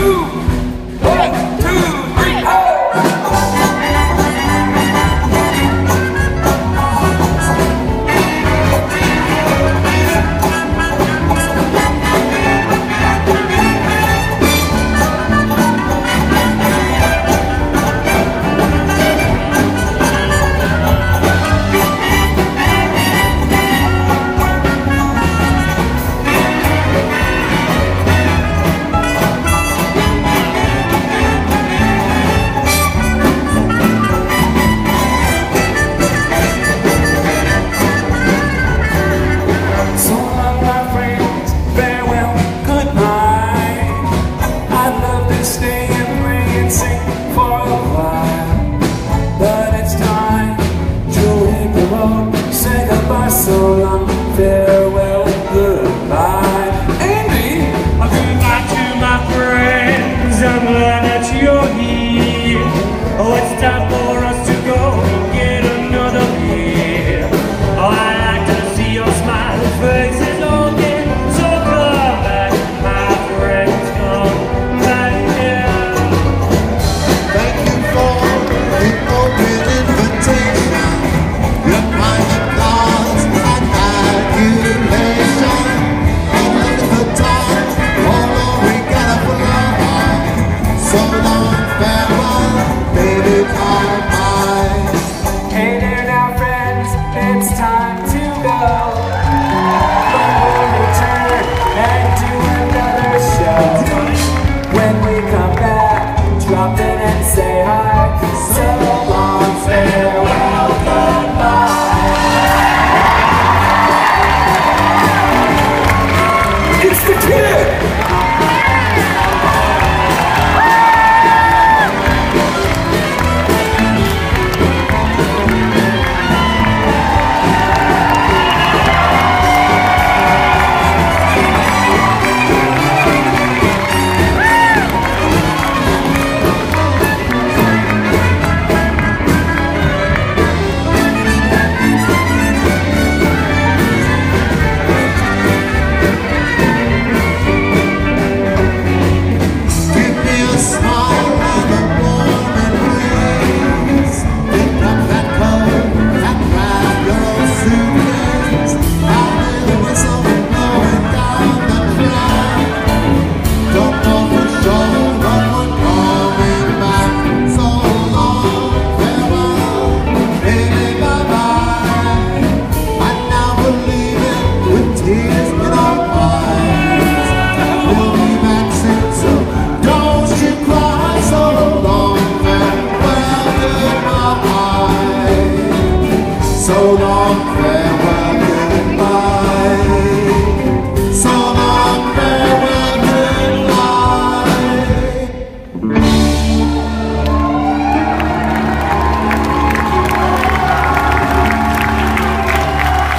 So long, farewell, goodbye. Andy! Goodbye to my friends, I'm glad that you're here. Oh, it's time for us to go get another beer. Oh, I like to see your smiling faces again. So come back, my friends, come back here. Thank you for the open invitation. Your private thoughts and adulation. Ain't nothing but time, although we gotta pull on. So long, farewell, baby, bye-bye. Hey there now, friends, it's time to go. But we'll return and do another show. When we come back, drop in and say hi. So long, farewell, goodbye. It's the kid! Give me a smile and a warm embrace. Pick up that coat and grab your suitcase. I'll hear the whistle blowing down the track. Don't know for sure, but we're coming back. So long, farewell, baby, bye-bye. I now believe it with tears in our eyes. We'll be back soon, so don't you cry. So long, farewell, goodbye. So long, farewell.